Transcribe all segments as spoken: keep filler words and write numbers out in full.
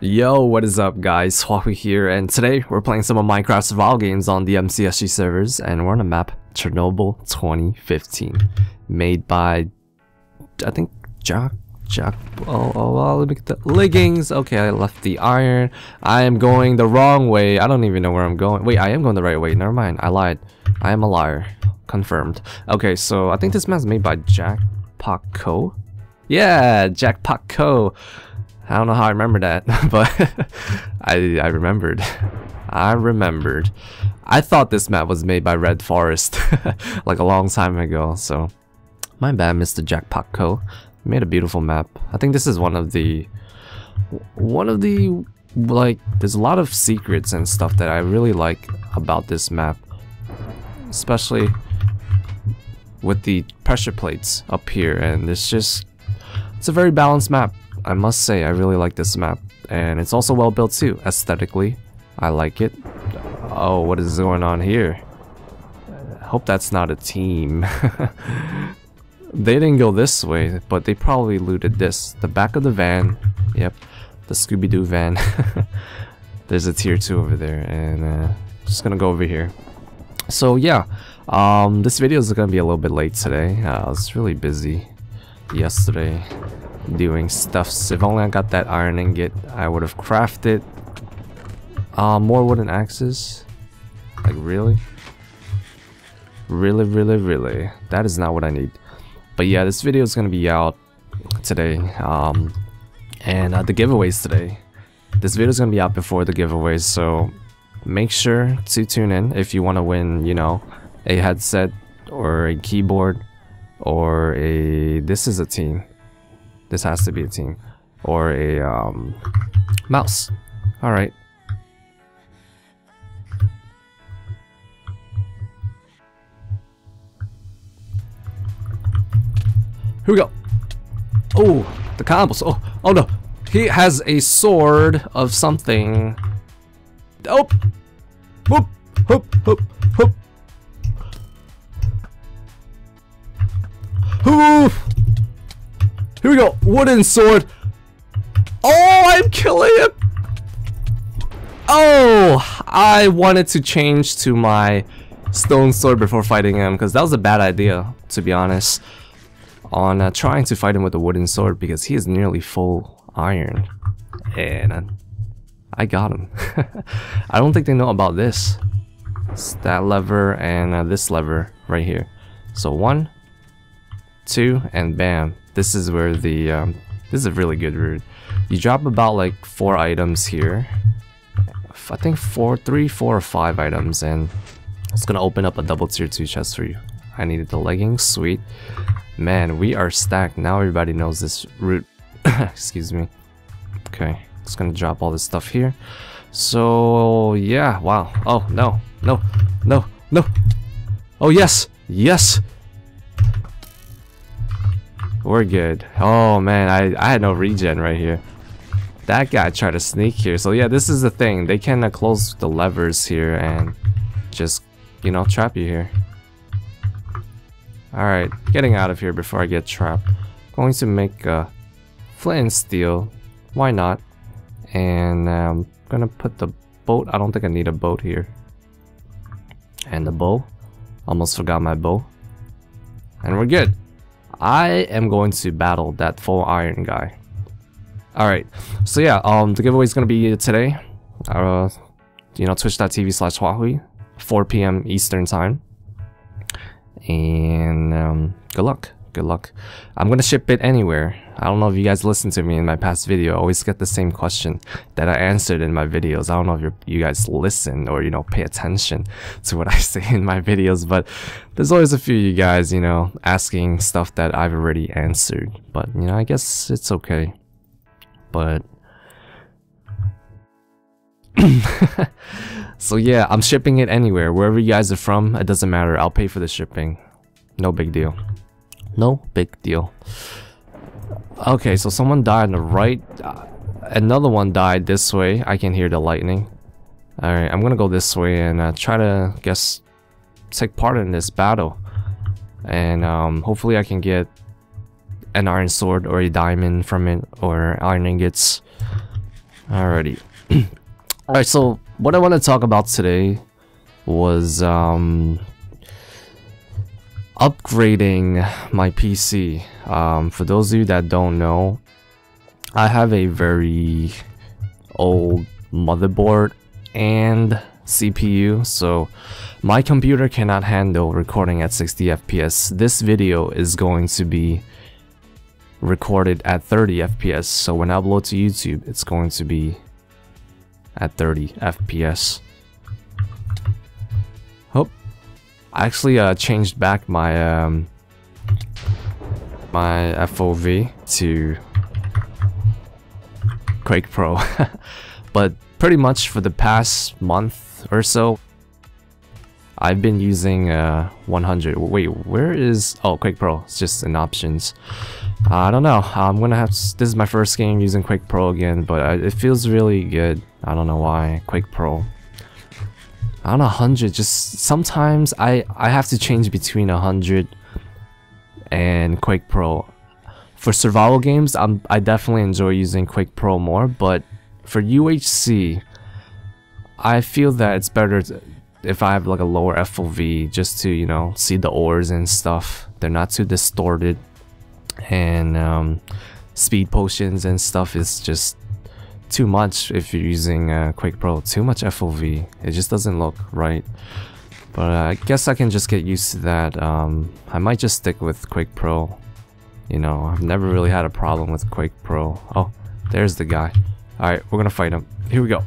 Yo, what is up guys, Hwahui here, and today we're playing some of Minecraft survival games on the M C S G servers, and we're on a map Chernobyl twenty fifteen, made by, I think, Jack, Jack, oh, oh, oh, let me get the leggings. Okay, I left the iron. I am going the wrong way. I don't even know where I'm going. Wait, I am going the right way. Never mind, I lied. I am a liar. Confirmed. Okay, so I think this map's made by Jackpot Co. Yeah, Jackpot Co. I don't know how I remember that, but I I remembered. I remembered. I thought this map was made by Red Forest like a long time ago, so my bad, Mister Jackpot Co. Made a beautiful map. I think this is one of the one of the like there's a lot of secrets and stuff that I really like about this map, especially with the pressure plates up here, and it's just it's a very balanced map. I must say, I really like this map, and it's also well built too. Aesthetically, I like it. Oh, what is going on here? I hope that's not a team. They didn't go this way, but they probably looted this. The back of the van. Yep, the Scooby-Doo van. There's a tier two over there, and uh, just gonna go over here. So yeah, um, this video is gonna be a little bit late today. Uh, I was really busy yesterday doing stuff. So if only I got that iron ingot, I would have crafted uh, more wooden axes. Like really? Really, really, really. That is not what I need. But yeah, this video is gonna be out today. Um, and uh, the giveaways today. This video is gonna be out before the giveaways, so make sure to tune in if you want to win, you know, a headset or a keyboard or a. This is a team. This has to be a team. Or a um, mouse. Alright. Here we go. Oh, the combos. Oh, oh no. He has a sword of something. Oh! Whoop! Hoop! Hoop! Hoop! Hoop! Here we go, wooden sword. Oh, I'm killing him. Oh, I wanted to change to my stone sword before fighting him, because that was a bad idea, to be honest, on uh, trying to fight him with a wooden sword, because he is nearly full iron, and uh, I got him. I don't think they know about this. It's that lever and uh, this lever right here. So one, two, and bam. This is where the um, this is a really good route. You drop about like four items here. I think four, three, four, or five items, and it's gonna open up a double tier two chest for you. I needed the leggings, sweet. Man, we are stacked now. Everybody knows this route. Excuse me. Okay, just gonna drop all this stuff here. So yeah, wow. Oh no, no, no, no. Oh yes, yes. We're good. Oh man, I, I had no regen right here. That guy tried to sneak here. So yeah, this is the thing. They can uh, close the levers here and just, you know, trap you here. Alright, getting out of here before I get trapped. Going to make a flint and steel. Why not? And I'm um, gonna put the boat. I don't think I need a boat here. And the bow. Almost forgot my bow. And we're good. I am going to battle that full iron guy. Alright, so yeah, um, the giveaway is going to be today. Uh, you know, twitch dot t v slash Hwahui, four p m Eastern time. And um, good luck, good luck. I'm going to ship it anywhere. I don't know if you guys listened to me in my past video. I always get the same question that I answered in my videos. I don't know if you're, you guys listen or, you know, pay attention to what I say in my videos, but there's always a few of you guys, you know, asking stuff that I've already answered. But, you know, I guess it's okay. But so yeah, I'm shipping it anywhere. Wherever you guys are from, it doesn't matter. I'll pay for the shipping. No big deal. No big deal. Okay, so someone died on the right. Uh, another one died this way. I can hear the lightning. Alright, I'm gonna go this way and uh, try to, guess, take part in this battle. And um, hopefully I can get an iron sword or a diamond from it, or iron ingots. Alrighty. Alright, so what I want to talk about today was um, upgrading my P C. Um, for those of you that don't know, I have a very old motherboard and C P U, so my computer cannot handle recording at sixty F P S. This video is going to be recorded at thirty F P S, so when I upload to YouTube, it's going to be at thirty F P S. Oh, I actually uh, changed back my um, my F O V to Quake Pro, but pretty much for the past month or so, I've been using uh, one hundred. Wait, where is... Oh, Quake Pro. It's just in options. Uh, I don't know. I'm gonna have to... This is my first game using Quake Pro again, but I, it feels really good. I don't know why. Quake Pro. I don't know, one hundred. Just sometimes I, I have to change between one hundred and Quake Pro. For survival games, I'm, I definitely enjoy using Quake Pro more, but for U H C, I feel that it's better to, if I have like a lower F O V, just to, you know, see the ores and stuff. They're not too distorted, and um, speed potions and stuff is just too much if you're using uh, Quake Pro. Too much F O V, it just doesn't look right. But uh, I guess I can just get used to that. um, I might just stick with Quake Pro. You know, I've never really had a problem with Quake Pro. Oh, there's the guy. Alright, we're gonna fight him. Here we go.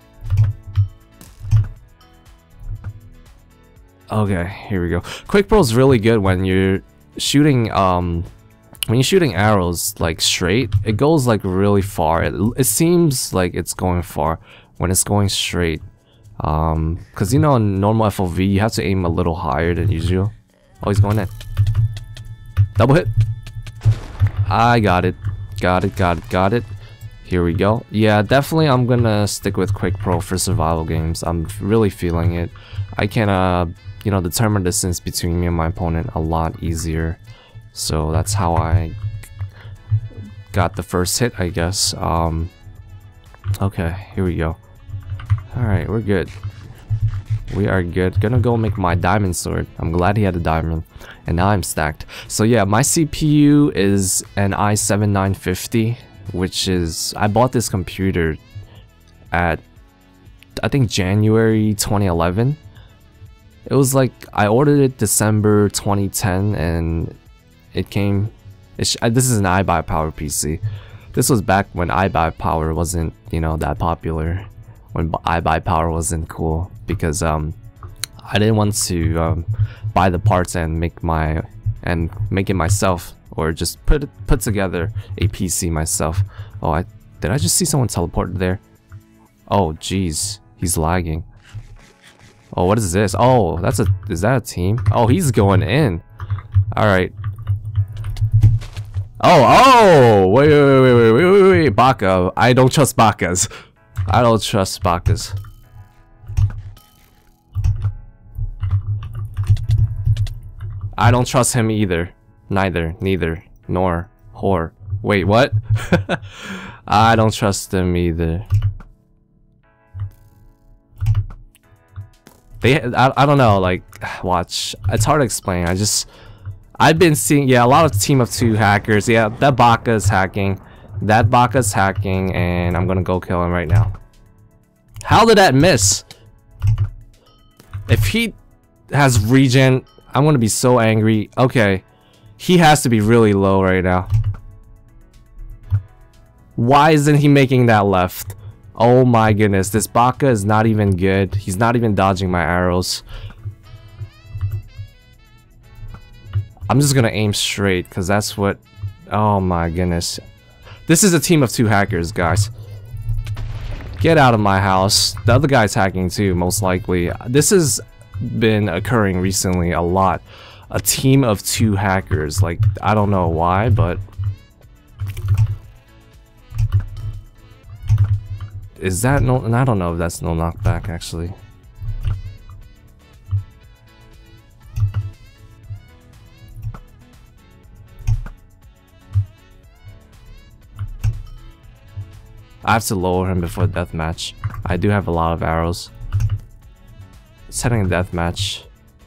Okay, here we go. Quake Pro is really good when you're shooting, um, when you're shooting arrows like straight. It goes like really far. It, it seems like it's going far when it's going straight. Um, cause you know, in normal F O V, you have to aim a little higher than usual. Oh, he's going in. Double hit. I got it. Got it, got it, got it. Here we go. Yeah, definitely I'm gonna stick with Quake Pro for survival games. I'm really feeling it. I can, uh, you know, determine distance between me and my opponent a lot easier. So that's how I got the first hit, I guess. Um, okay, here we go. Alright, we're good. We are good. Gonna go make my diamond sword. I'm glad he had a diamond. And now I'm stacked. So yeah, my C P U is an i seven nine fifty, which is... I bought this computer at, I think, January twenty eleven. It was like, I ordered it December twenty ten, and it came... It sh this is an iBuyPower P C. This was back when iBuyPower wasn't, you know, that popular. When iBuyPower wasn't cool, because um, I didn't want to um, buy the parts and make my and make it myself, or just put it, put together a P C myself. Oh, I did I just see someone teleport there? Oh, jeez, he's lagging. Oh, what is this? Oh, that's a is that a team? Oh, he's going in. All right. Oh, oh, wait, wait, wait, wait, wait, wait, wait, Baka. I don't trust Bakas. I don't trust Bakas. I don't trust him either. Neither, neither, nor, whore. Wait, what? I don't trust them either. They, I, I don't know, like, watch. It's hard to explain. I just, I've been seeing, yeah, a lot of team of two hackers. Yeah, that Baka is hacking. That Baka's hacking, and I'm gonna go kill him right now. How did that miss? If he has regen, I'm gonna be so angry. Okay, he has to be really low right now. Why isn't he making that left? Oh my goodness, this Baka is not even good. He's not even dodging my arrows. I'm just gonna aim straight, because that's what... Oh my goodness. This is a team of two hackers, guys. Get out of my house. The other guy's hacking too, most likely. This has been occurring recently a lot. A team of two hackers. Like, I don't know why, but... Is that no... And I don't know if that's no knockback, actually. I have to lower him before deathmatch. I do have a lot of arrows. Setting a deathmatch.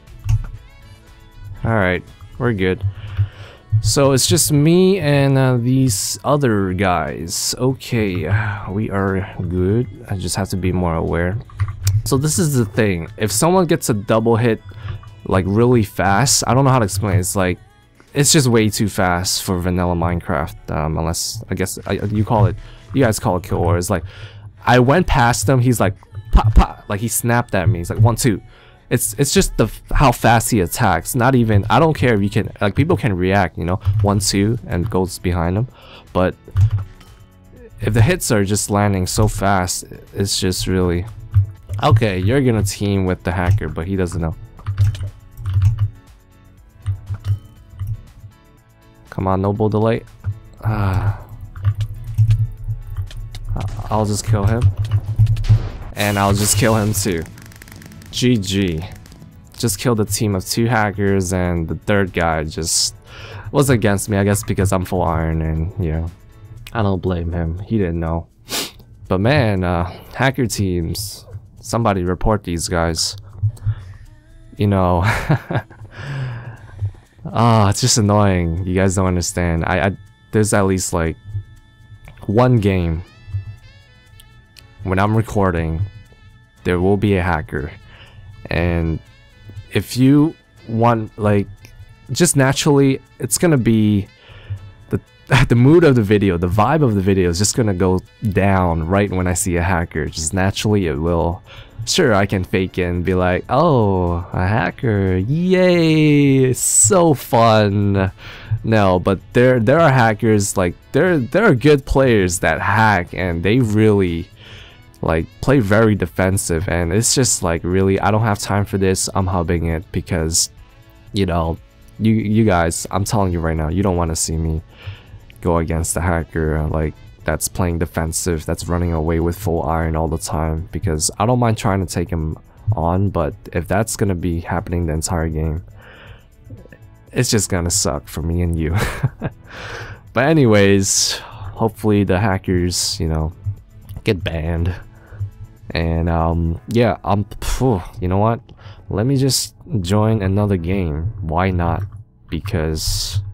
Alright, we're good. So it's just me and uh, these other guys. Okay, we are good. I just have to be more aware. So this is the thing. If someone gets a double hit like really fast, I don't know how to explain it. It's like, it's just way too fast for vanilla Minecraft. Um, unless, I guess, I, you call it, you guys call it kill or. It's like, I went past him, he's like, pop, pop, like he snapped at me. He's like, one, two. It's it's just the how fast he attacks. Not even, I don't care if you can, like people can react, you know, one, two, and goes behind them. But if the hits are just landing so fast, it's just really, okay, you're gonna team with the hacker, but he doesn't know. Come on, no bull delay. Ah, I'll just kill him, and I'll just kill him too. G G. Just killed a team of two hackers, and the third guy just was against me, I guess because I'm full iron, and yeah, I don't blame him. He didn't know. But man, uh, hacker teams, somebody report these guys. You know, ah, oh, it's just annoying. You guys don't understand. I, I there's at least like one game when I'm recording, there will be a hacker. And if you want, like, just naturally, it's gonna be the the mood of the video, the vibe of the video is just gonna go down right when I see a hacker. Just naturally it will. Sure, I can fake it and be like, oh, a hacker, yay, it's so fun. No, but there there are hackers, like there there are good players that hack and they really like play very defensive, and it's just like, really, I don't have time for this. I'm hubbing it because, you know, you you guys, I'm telling you right now, you don't want to see me go against the hacker like that's playing defensive, that's running away with full iron all the time, because I don't mind trying to take him on, but if that's gonna be happening the entire game, it's just gonna suck for me and you. But anyways, hopefully the hackers, you know, get banned. And um yeah, um phew, you know what, let me just join another game. Why not? Because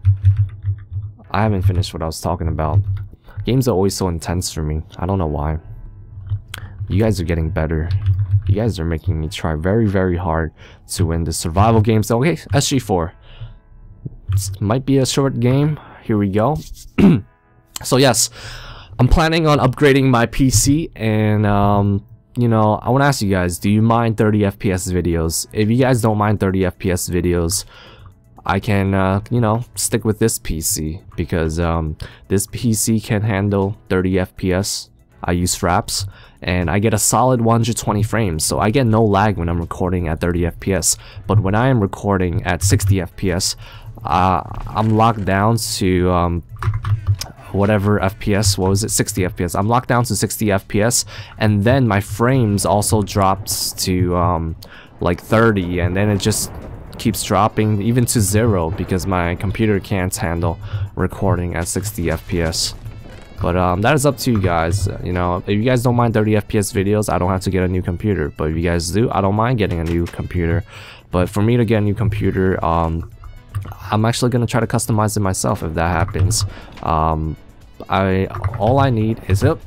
I haven't finished what I was talking about. Games are always so intense for me. I don't know why. You guys are getting better. You guys are making me try very very hard to win the survival games. Okay, S G four. This might be a short game. Here we go. So yes, I'm planning on upgrading my P C, and um you know, I want to ask you guys, do you mind thirty F P S videos? If you guys don't mind thirty F P S videos, I can, uh, you know, stick with this P C, because um, this P C can handle thirty F P S. I use fraps, and I get a solid one hundred twenty frames, so I get no lag when I'm recording at thirty F P S. But when I am recording at sixty F P S, uh, I'm locked down to um, whatever F P S, what was it, sixty F P S. I'm locked down to sixty F P S, and then my frames also drops to um, like thirty, and then it just keeps dropping even to zero because my computer can't handle recording at sixty F P S. But um, that is up to you guys. You know, if you guys don't mind thirty F P S videos, I don't have to get a new computer. But if you guys do, I don't mind getting a new computer. But for me to get a new computer, um, I'm actually gonna try to customize it myself if that happens. Um, I all I need is it.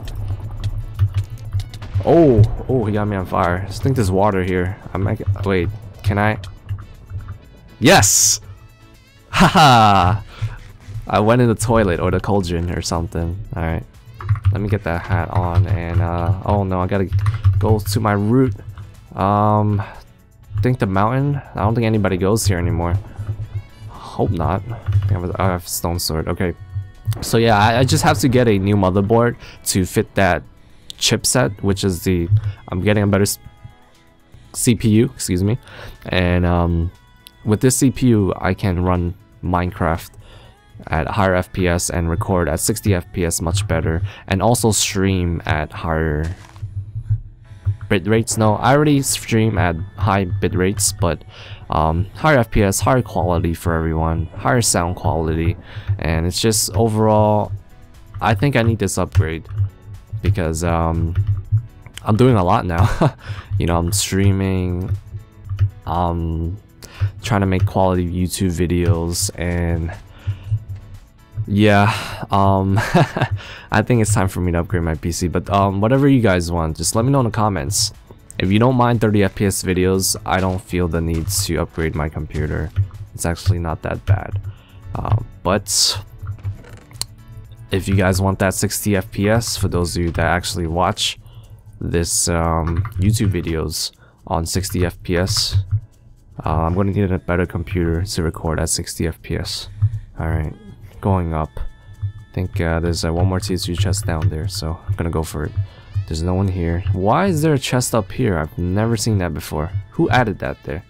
Oh, oh, he got me on fire. I think there's water here. I'm like, wait, can I? Yes! Haha! I went in the toilet or the cauldron or something. Alright. Let me get that hat on, and uh oh no, I gotta go to my route. Um I think the mountain. I don't think anybody goes here anymore. Hope not. I have, I have a stone sword. Okay. So yeah, I, I just have to get a new motherboard to fit that chipset, which is the I'm getting a better C P U, excuse me. And um with this C P U, I can run Minecraft at higher F P S and record at sixty F P S much better, and also stream at higher bit rates. No, I already stream at high bit rates, but um, higher F P S, higher quality for everyone, higher sound quality, and it's just overall, I think I need this upgrade. because um, I'm doing a lot now. You know, I'm streaming, um, trying to make quality YouTube videos, and yeah, um, I think it's time for me to upgrade my P C. But um, whatever you guys want, just let me know in the comments. If you don't mind thirty F P S videos, I don't feel the need to upgrade my computer. It's actually not that bad. Um, but if you guys want that sixty F P S, for those of you that actually watch this um, YouTube videos on sixty F P S, uh, I'm going to need a better computer to record at sixty F P S. Alright, going up. I think uh, there's uh, one more T two chest down there, so I'm gonna go for it. There's no one here. Why is there a chest up here? I've never seen that before. Who added that there?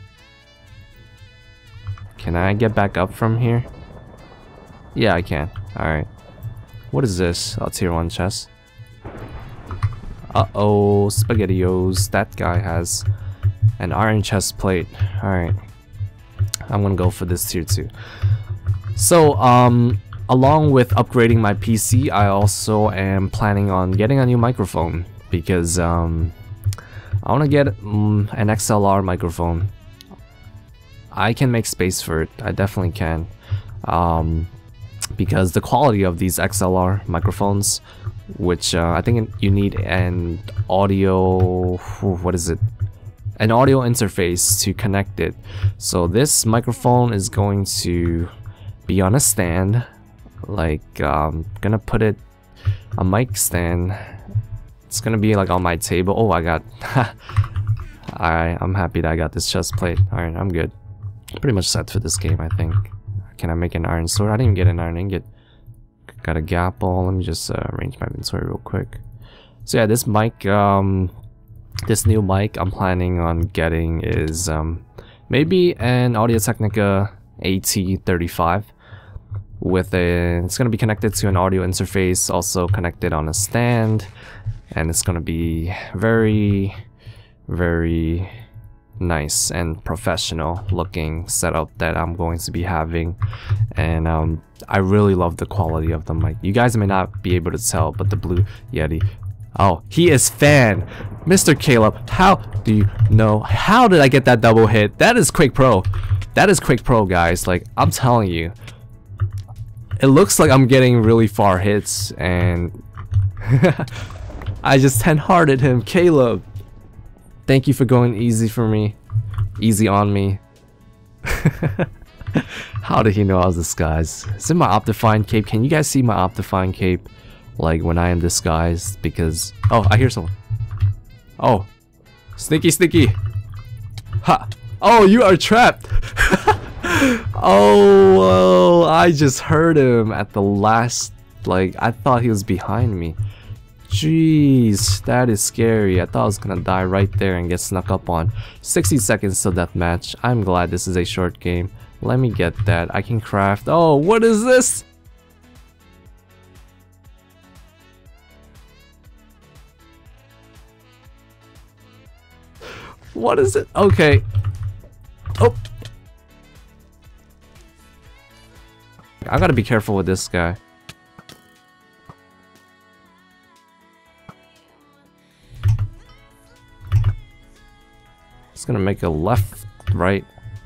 Can I get back up from here? Yeah, I can. Alright. What is this? Oh, tier one chest. Uh-oh, SpaghettiOs. That guy has an iron chest plate. Alright. I'm gonna go for this tier two. So, um... along with upgrading my P C, I also am planning on getting a new microphone, because um, I want to get um, an X L R microphone. I can make space for it, I definitely can, um, because the quality of these X L R microphones, which uh, I think you need an audio, what is it? An audio interface to connect it. So this microphone is going to be on a stand. Like, um, gonna put it a mic stand. It's gonna be like on my table. Oh, I got I I'm happy that I got this chest plate. Alright, I'm good. Pretty much set for this game, I think. Can I make an iron sword? I didn't even get an iron ingot. Got a gapple. Let me just uh, arrange my inventory real quick. So yeah, this mic, um this new mic I'm planning on getting is um maybe an Audio-Technica A T thirty-five. With a, it's going to be connected to an audio interface, also connected on a stand, and it's going to be very, very nice and professional looking setup that I'm going to be having. And um, I really love the quality of the mic. You guys may not be able to tell, but the Blue Yeti, oh, he is fan. Mister Caleb, how do you know? How did I get that double hit? That is Quake Pro. That is Quake Pro, guys. Like, I'm telling you. It looks like I'm getting really far hits, and I just ten-hearted him. Caleb, thank you for going easy for me. Easy on me. How did he know I was disguised? Is it my Optifine cape? Can you guys see my Optifine cape? Like, when I am disguised? Because... oh, I hear someone. Oh. Sneaky, sneaky. Ha! Oh, you are trapped! Oh, whoa, I just heard him at the last, like, I thought he was behind me. Jeez, that is scary. I thought I was gonna die right there and get snuck up on. sixty seconds till deathmatch. I'm glad this is a short game. Let me get that. I can craft. Oh, what is this? What is it? Okay. Oh. I gotta be careful with this guy. It's gonna make a left, right.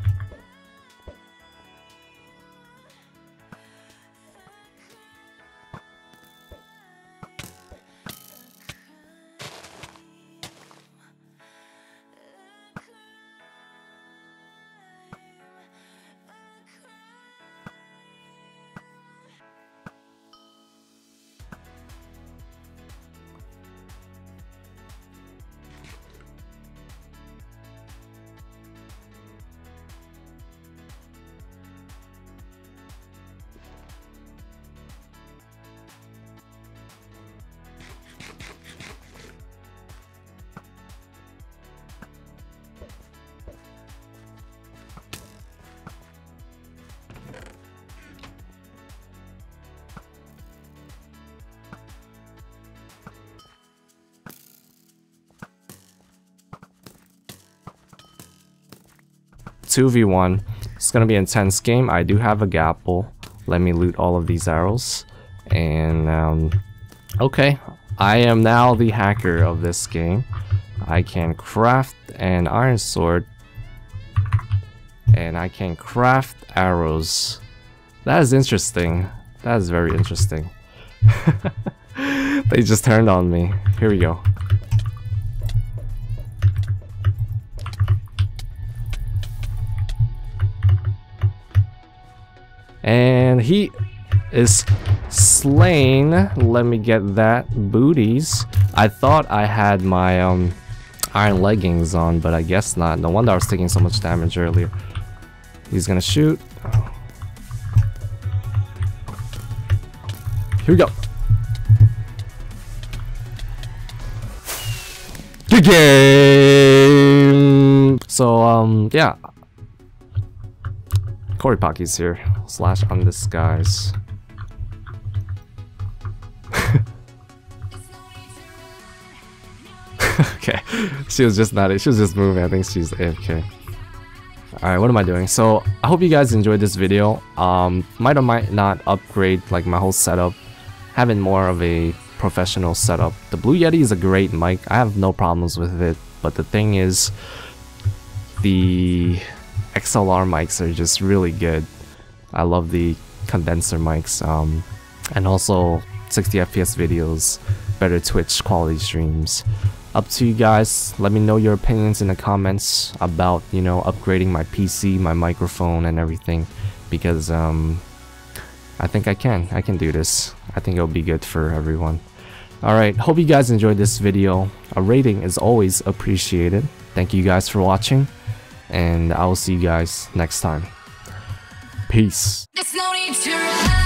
two v one. It's gonna be an intense game. I do have a gapple. Let me loot all of these arrows. And um, okay, I am now the hacker of this game. I can craft an iron sword. And I can craft arrows. That is interesting. That is very interesting. They just turned on me. Here we go. And he is slain. Let me get that. Booties. I thought I had my um iron leggings on, but I guess not. No wonder I was taking so much damage earlier. He's gonna shoot. Here we go. Good game. So um yeah. Cory Pocky's here. Slash undisguise. Okay. She was just not she was just moving. I think she's A F K. Alright, what am I doing? So I hope you guys enjoyed this video. Um might or might not upgrade like my whole setup. Having more of a professional setup. The Blue Yeti is a great mic. I have no problems with it. But the thing is, the X L R mics are just really good. I love the condenser mics. Um, and also sixty F P S videos, better Twitch quality streams. Up to you guys. Let me know your opinions in the comments about, you know, upgrading my P C, my microphone, and everything. Because um, I think I can. I can do this. I think it'll be good for everyone. Alright, hope you guys enjoyed this video. A rating is always appreciated. Thank you guys for watching. And I will see you guys next time. Peace. There's no need to run.